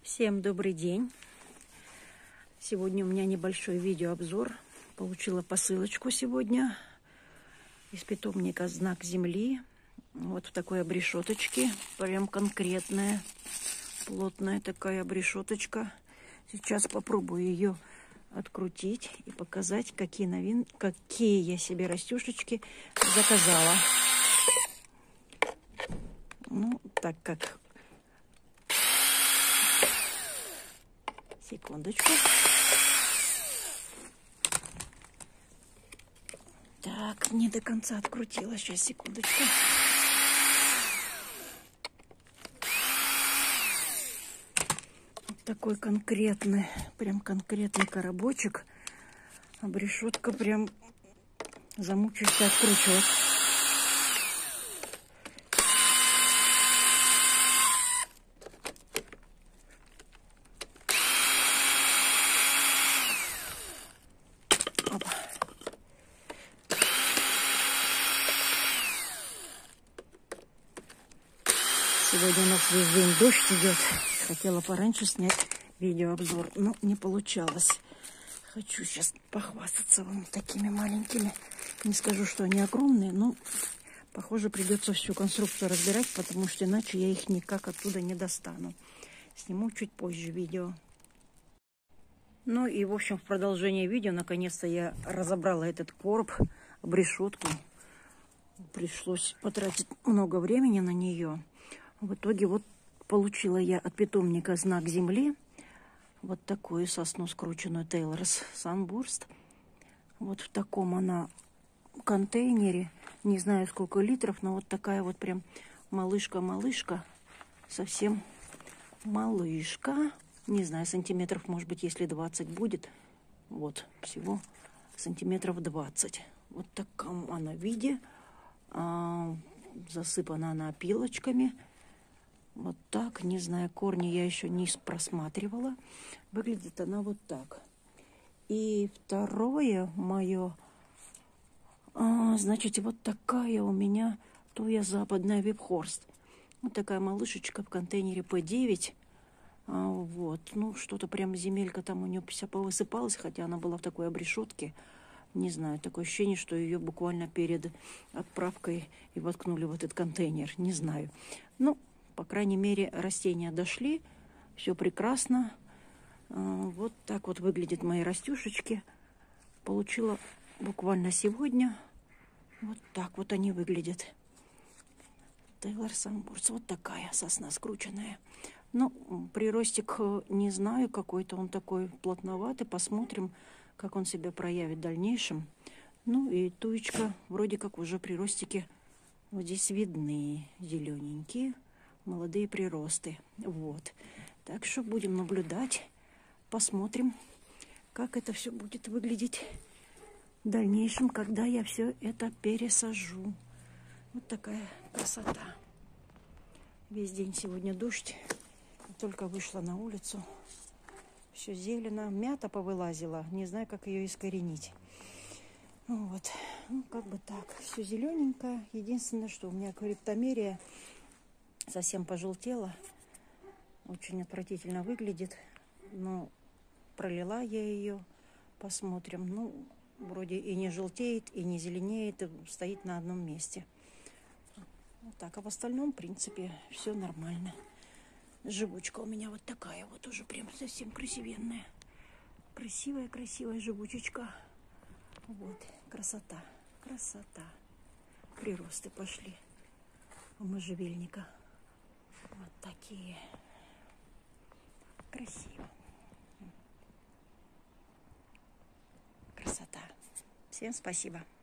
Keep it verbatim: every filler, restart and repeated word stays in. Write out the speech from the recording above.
Всем добрый день! Сегодня у меня небольшой видеообзор. Получила посылочку сегодня из питомника «Знак Земли». Вот в такой обрешеточке. Прям конкретная, плотная такая обрешеточка. Сейчас попробую ее открутить и показать, какие новин... какие я себе растюшечки заказала. Ну, так как... Секундочку. Так, не до конца открутила. Сейчас, секундочку. Вот такой конкретный, прям конкретный коробочек. Обрешетка прям замучаешься откручивать. Опа. Сегодня у нас весь день дождь идет. Хотела пораньше снять видеообзор, но не получалось. Хочу сейчас похвастаться вам такими маленькими. Не скажу, что они огромные, но, похоже, придется всю конструкцию разбирать, потому что иначе я их никак оттуда не достану. Сниму чуть позже видео. Ну и, в общем, в продолжение видео, наконец-то я разобрала этот короб, обрешетку. Пришлось потратить много времени на нее. В итоге вот получила я от питомника «Знак Земли» вот такую сосну скрученную Taylor's Sunburst. Вот в таком она контейнере. Не знаю, сколько литров, но вот такая вот прям малышка-малышка. Совсем малышка. Не знаю, сантиметров, может быть, если двадцать будет. Вот, всего сантиметров двадцать. Вот в таком она виде. А, засыпана она опилочками. Вот так, не знаю, корни я еще не просматривала. Выглядит она вот так. И второе мое, а, значит, вот такая у меня туя западная Вебхорст. Вот такая малышечка в контейнере пэ девять. А, вот, ну, что-то прям земелька там у нее вся повысыпалась, хотя она была в такой обрешетке. Не знаю, такое ощущение, что ее буквально перед отправкой и воткнули в этот контейнер. Не знаю. Ну, по крайней мере, растения дошли. Все прекрасно. Вот так вот выглядят мои растюшечки. Получила буквально сегодня. Вот так вот они выглядят. Taylor's Sunburst. Вот такая сосна скрученная. Ну, приростик не знаю, какой-то он такой плотноватый. Посмотрим, как он себя проявит в дальнейшем. Ну и туечка вроде как уже приростики вот здесь видны. Зелененькие. Молодые приросты. Вот. Так что будем наблюдать. Посмотрим, как это все будет выглядеть в дальнейшем, когда я все это пересажу. Вот такая красота. Весь день сегодня дождь. Только вышла на улицу. Все зелено. Мята повылазила. Не знаю, как ее искоренить. Вот. Ну, как бы так. Все зелененькое. Единственное, что у меня криптомерия совсем пожелтела. Очень отвратительно выглядит. Но пролила я ее. Посмотрим. Ну, вроде и не желтеет, и не зеленеет. И стоит на одном месте. Вот так. А в остальном, в принципе, все нормально. Живучка у меня вот такая вот уже прям совсем красивенная. Красивая-красивая живучечка. Вот. Красота. Красота. Приросты пошли у можжевельника. Вот такие. Красиво. Красота. Всем спасибо.